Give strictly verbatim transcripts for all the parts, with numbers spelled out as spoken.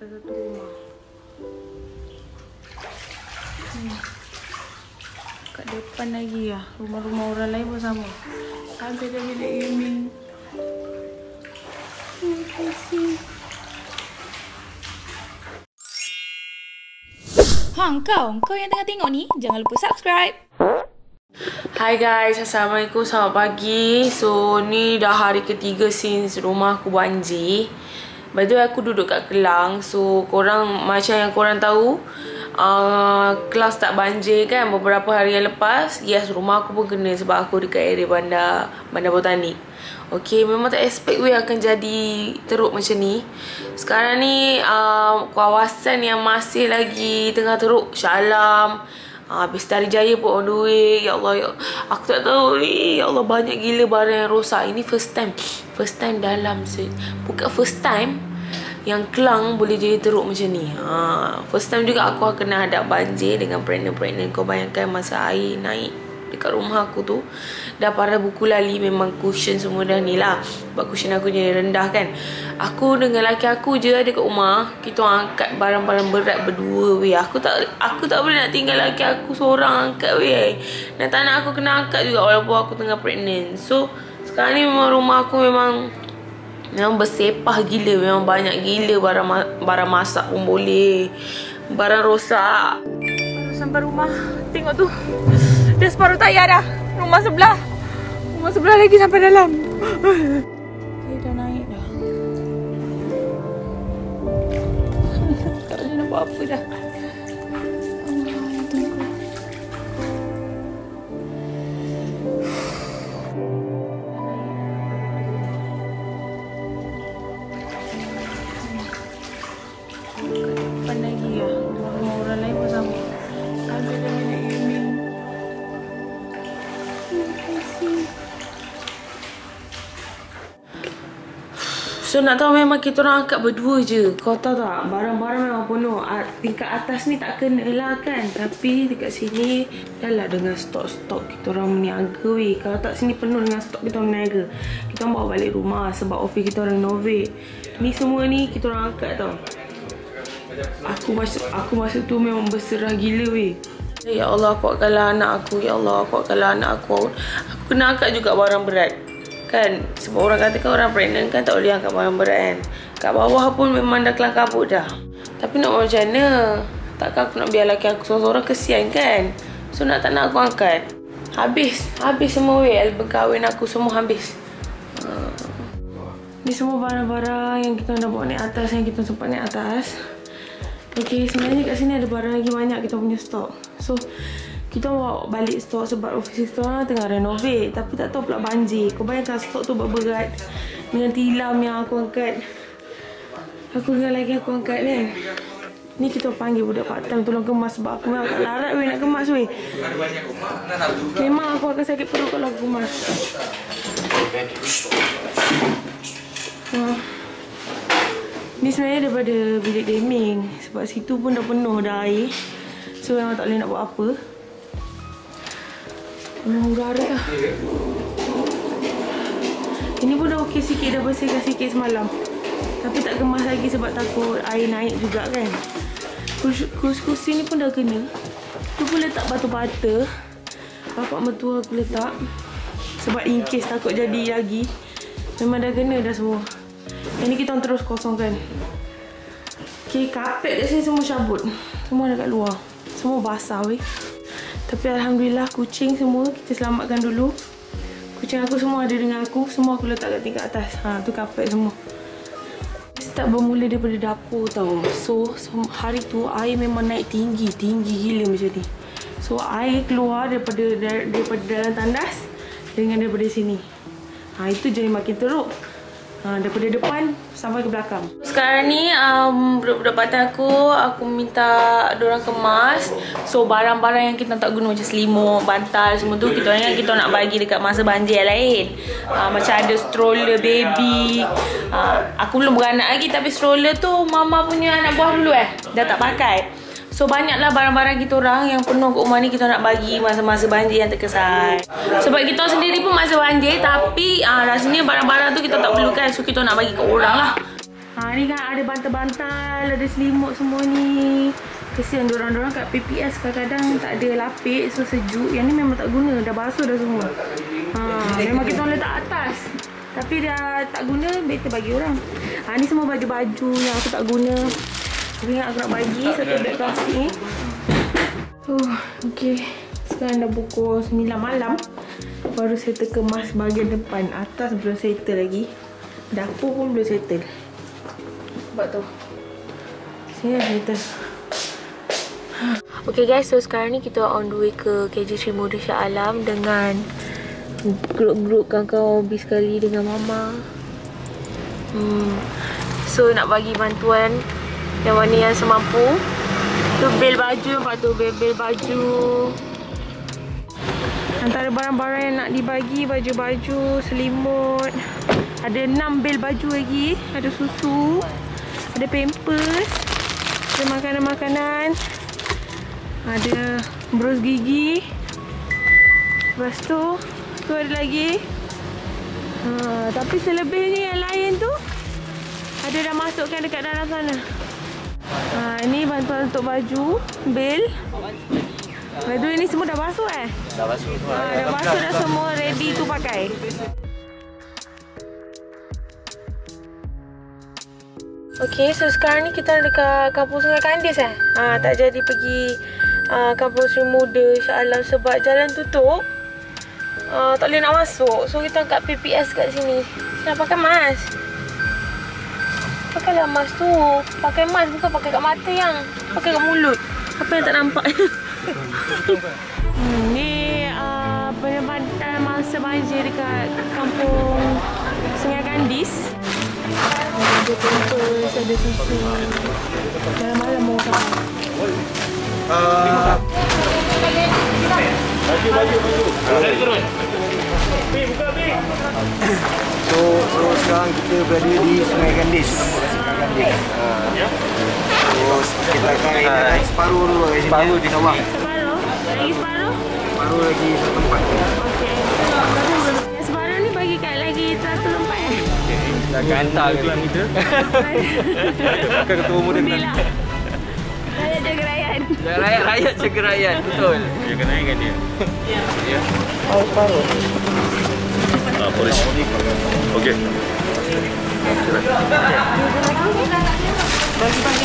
sampai satu rumah. Hmm. Kat depan lagi ya, rumah-rumah orang lain pun sama. Sampai dah bilik gaming. Hmm, kasih. Hang kau, kau yang tengah tengok ni, jangan lupa subscribe. Hai guys, Assalamualaikum, selamat pagi. So, ni dah hari ketiga since rumah aku banjir. By the way, aku duduk kat Kelang. So, korang, macam yang korang tahu, uh, Kelang tak banjir kan beberapa hari yang lepas. Yes, rumah aku pun kena sebab aku dekat area bandar, bandar botanik. Okay, memang tak expect weh akan jadi teruk macam ni. Sekarang ni uh, kawasan yang masih lagi tengah teruk, Shah Alam, uh, Bestari Jaya pun on the way. Ya Allah, ya, aku tak tahu ni. Ya Allah, banyak gila barang yang rosak. Ini first time. First time dalam bukan first time yang Kelang boleh jadi teruk macam ni. Ha, first time juga aku kena hadap banjir dengan pregnant-pregnant. Kau bayangkan masa air naik dekat rumah aku tu, dah parah buku lali. Memang cushion semua dah ni lah, sebab cushion aku jadi rendah kan. Aku dengan laki aku je ada kat rumah. Kita angkat barang-barang berat berdua weh. Aku tak aku tak boleh nak tinggal laki aku seorang angkat weh. Dan tak nak aku kena angkat juga walaupun aku tengah pregnant. So sekarang ni memang rumah aku memang Memang bersepah gila. Memang banyak gila barang ma barang masak pun boleh, barang rosak. Baru sampai rumah, tengok tu, dia separuh tayar dah. Rumah sebelah Rumah sebelah lagi sampai dalam. Dia dah naik dah. Tak boleh nak buat apa dah. Allah, tunggu. Depan lagi ya, rumah orang lain pun sama. Sampai dah bilik gaming. So nak tahu, memang kita orang angkat berdua je. Kau tahu tak, barang-barang memang penuh. Tingkat atas ni tak kena lah kan. Tapi dekat sini dah lah dengan stok-stok kita orang meniaga weh. Kalau tak sini penuh dengan stok kita orang meniaga. Kita orang bawa balik rumah sebab office kita orang renovate. Ni semua ni kita orang angkat tau. Aku masuk aku masuk tu memang berserah gila weh. Ya Allah, kuatkanlah anak aku. Ya Allah, kuatkanlah anak aku. Aku kena angkat juga barang berat kan, sebab orang kata kan orang pregnant kan tak boleh angkat barang berat kan. Kat bawah pun memang dah kelang kabut dah. Tapi nak buat macam mana? Takkan aku nak biar laki aku seorang-seorang, kesian kan. So nak tak nak aku angkat. Habis Habis semua weh. Album kahwin aku semua habis. uh, Ni semua barang-barang yang kita dah bawa naik atas, yang kita sempat naik atas. Okay, sebenarnya kat sini ada barang lagi banyak kita punya stok. So kita bawa balik stok sebab office kita orang tengah renovate. Tapi tak tahu pula banjir. Kau bayangkan stok tu berat dengan tilam yang aku angkat. Aku dengan lagi aku angkat kan. Ni kita panggil budak part time tolong kemas sebab aku memang tak larat weh nak kemas weh. Memang aku akan sakit perut kalau aku kemas. Wah. Ni sebenarnya daripada bilik gaming. Sebab situ pun dah penuh dah air. So memang tak boleh nak buat apa. Memang udara dah. Ini pun dah okey sikit, dah bersihkan sikit semalam. Tapi tak kemas lagi sebab takut air naik juga kan. Kursi-kursi ni pun dah kena. Tu pun letak batu bata. Bapak mertua aku letak. Sebab in case takut jadi lagi. Memang dah kena dah semua. Yang ni kita terus kosongkan. Okay, kapet kat sini semua cabut. Semua dekat luar. Semua basah weh. Tapi Alhamdulillah kucing semua kita selamatkan dulu. Kucing aku semua ada dengan aku. Semua aku letak kat tingkat atas. Ha, tu kapet semua. Start bermula daripada dapur tau. So, so hari tu air memang naik tinggi. Tinggi gila macam ni. So air keluar daripada daripada dalam tandas dengan daripada sini. Ha, itu jadi makin teruk. Ha, daripada depan sampai ke belakang. Sekarang ni um, budak-budak partner aku, aku minta diorang kemas. So barang-barang yang kita tak guna macam selimut, bantal semua tu, kita orang kita nak bagi dekat masa banjir yang lain. uh, Macam ada stroller baby. uh, Aku belum beranak lagi, tapi stroller tu mama punya anak buah dulu eh, dah tak pakai. So banyaklah barang-barang kita orang yang penuh kat rumah ni kita nak bagi masa-masa banjir yang terkesan. Sebab kita sendiri pun masa banjir, tapi uh, rasanya barang-barang tu kita tak perlukan. So kita nak bagi kat orang lah. Ha, Ha, ni kan ada bantal-bantal, ada selimut semua ni. Kesian dorang-dorang kat P P S kadang-kadang tak ada lapik, so sejuk. Yang ni memang tak guna, dah basuh dah semua. Ha, memang kita orang letak atas. Tapi dah tak guna, better bagi orang. Ha, ni semua baju-baju yang aku tak guna. Aku ingat aku nak bagi satu beg plastik ni. Uh, okay. Sekarang dah pukul sembilan malam. Baru settle kemas bahagian depan. Atas belum settle lagi. Dapur pun belum settle. Sebab tu sini dah settle. Okay guys, so sekarang ni kita on the way ke K J Sri Muda Shah Alam dengan grup-grup kawan-kawan hobi sekali dengan mama. Hmm. So nak bagi bantuan yang mana yang semampu. Tu bel baju, nampak tu bel-bel baju. Antara barang-barang yang nak dibagi, baju-baju, selimut. Ada enam bel baju lagi. Ada susu, ada pampers, ada makanan-makanan, ada berus gigi. Lepas tu, tu ada lagi. Ha, tapi selebihnya yang lain tu ada dah masukkan dekat dalam sana. Ha, ini bantuan untuk baju, bel. Baju ini semua dah basuh eh? Dah basuh. Ha, dah basuh dah semua ready tu pakai. Okay, so sekarang ni kita dekat Kampung Sungai Kandis eh. Ha, tak jadi pergi uh, Kampung Sri Muda Shah Alam sebab jalan tutup. Uh, tak boleh nak masuk. So kita kat P P S kat sini. Nak pakai mask. Pakailah mask tu. Pakai mask bukan pakai kat mata yang. Pakai kat mulut. Apa yang tak nampak. hmm, ni uh, penempatan masa banjir dekat Kampung Sungai Kandis. Ada pampers, ada susu. Dalam malam mau kan. Uh, baju, baju, baju. Dari turun. Pi, buka Pi. So, so sekarang kita berada di Sungai Kandis. Sungai Kandis. Uh, ya. Terus kita akan uh, separuh dulu kat sini. Separuh di bawah. Separuh? Lagi separuh? Separuh lagi satu tempat. Okey. Yang separuh ni bagi kat lagi satu tempat eh? Dah akan hantar ke dalam kita. Bukan ketua muda kan. Rakyat jaga rakyat. Rakyat, rakyat jaga rakyat. Betul. Dia kena ingat dia. Ya. Oh, separuh. Ah, polis. Okey. Bagi-bagi.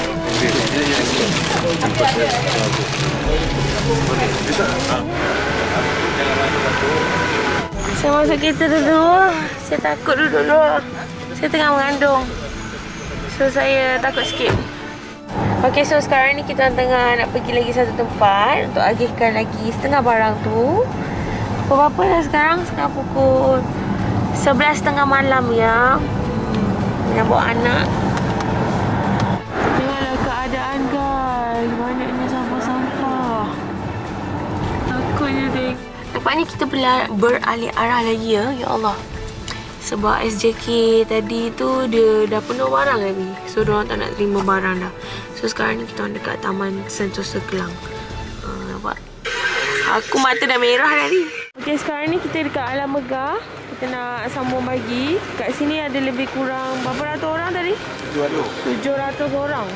Saya masuk kereta dulu. Saya takut duduk dulu. Saya tengah mengandung. So saya takut sikit. Okay, so sekarang ni kita tengah nak pergi lagi satu tempat untuk agihkan lagi setengah barang tu. Pukul berapa dah sekarang? Sekarang pukul sebelas tiga puluh malam ya. Nak bawa anak. Tengoklah keadaan guys. Banyaknya sampah-sampah. Takutnya tengok. Nampaknya kita beralih arah lagi ya. Ya Allah. Sebab S J K tadi tu dia dah penuh barang lagi. So diorang tak nak terima barang dah. So sekarang ni kita dekat Taman Sentosa Kelang. uh, Nampak? Aku mata dah merah dah ni. Okay, sekarang ni kita dekat Alam Megah. Kita nak sambung bagi. Kat sini ada lebih kurang berapa ratus orang tadi? tujuh ratus orang.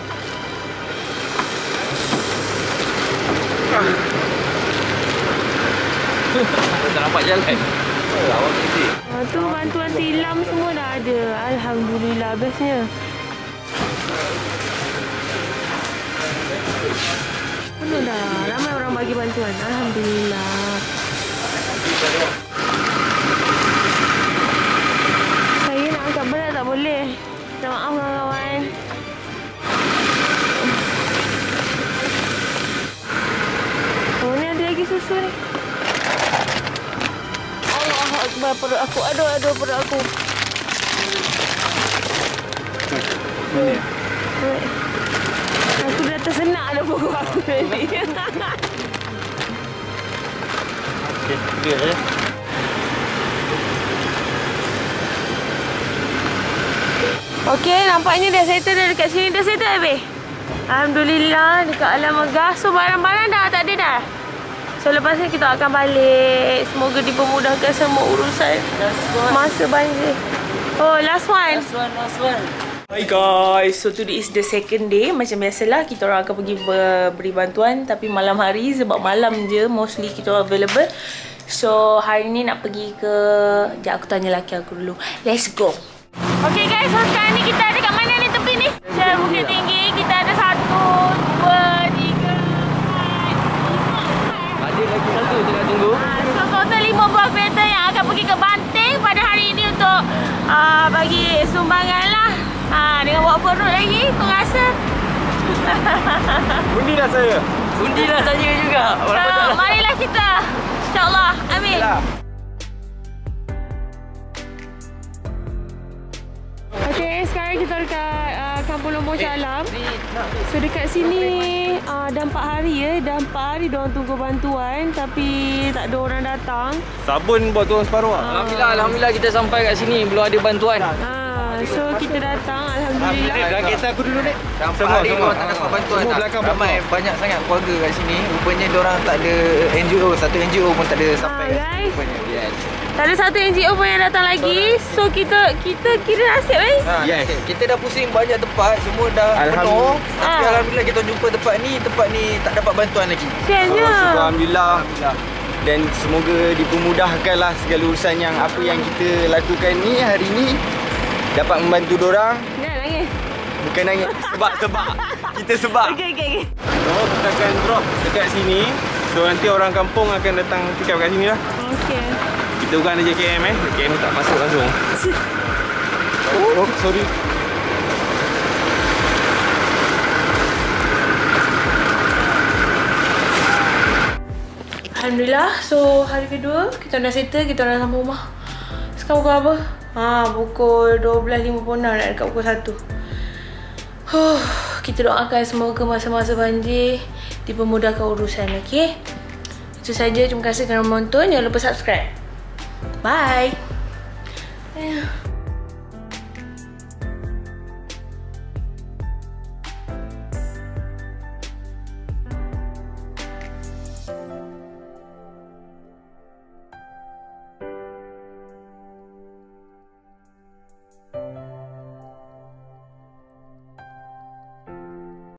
Tak nampak jalan. Awak busy. Ha, tu bantuan tilam semua dah ada. Alhamdulillah, bestnya. Penuh dah. Ramai orang bagi bantuan. Alhamdulillah. Saya nak angkat berat tak boleh. Minta maaf kawan-kawan. Oh, ni ada lagi susu ni. Allah Akbar, perut aku. Aduh, aduh, perut aku. Mana? Aku dah tersenak dah perut aku tadi. Okey, clear eh. Okey, nampaknya dah settle dah dekat sini. Dah settle habis? Alhamdulillah, dekat Alam Megah. So, barang-barang dah tak ada dah. So, lepas ni kita akan balik. Semoga dipermudahkan semua urusan masa banjir. Oh, last one. Last one, last one. Hi guys, so today is the second day. Macam biasalah, kita orang akan pergi ber beri bantuan. Tapi malam hari, sebab malam je mostly kita orang available. So hari ni nak pergi ke... Sekejap aku tanya laki aku dulu. Let's go. Okay guys, so sekarang ni kita ada kat mana ni tepi ni? Saya Bukit Tinggi. Kita ada satu, dua, tiga, empat, lima. Ada lagi satu tengah tunggu. So total lima buah kereta yang akan pergi ke Banting pada hari ini untuk uh, bagi sumbangan lah. Ha, dengan bawa perut lagi, kau rasa? Undilah saya. Undilah saya juga. So, marilah kita. InsyaAllah. Amin. Okay, sekarang kita dekat uh, Kampung Lombok Shah Alam. So dekat sini uh, dah empat hari ya. Dah empat hari diorang tunggu bantuan. Tapi tak ada orang datang. Sabun buat turun separuh lah. Alhamdulillah, Alhamdulillah kita sampai kat sini. Belum ada bantuan. uh, So kita datang. Alhamdulillah. Belakang kereta aku dulu ni. Sampai Semua, hari semua. orang tak dapat bantuan. Semua tak. belakang Ramai belakang. banyak sangat keluarga kat sini. Rupanya diorang tak ada N G O. Satu N G O pun tak ada sampai Ah, kat guys. sini. Rupanya. Yes. Tak ada satu N G O pun yang datang lagi. So kita kita kira nasib eh. Ha, Yes. Kita dah pusing banyak tempat. Semua dah penuh. Tapi Ah. Alhamdulillah kita jumpa tempat ni. Tempat ni tak dapat bantuan lagi. Siannya. Alhamdulillah. Dan semoga dipermudahkanlah segala urusan yang apa yang kita lakukan ni hari ni dapat membantu dorang. Jangan nangis. Bukan nangis. Sebab sebab kita sebab. Okey okey okey. So, kita akan drop dekat sini. So, nanti orang kampung akan datang pick up kat sini lah. Okey. Kita bukan ada J K M eh. J K M tak masuk langsung. Oh, sorry. Alhamdulillah. So hari kedua kita dah settle, kita dah sampai rumah. Sekarang pukul apa? Ha, pukul dua belas lima puluh enam nak dekat pukul satu. Huh, kita doakan semoga masa-masa banjir dipermudahkan urusan, okey? Itu saja. Terima kasih kerana menonton. Jangan lupa subscribe. Bye.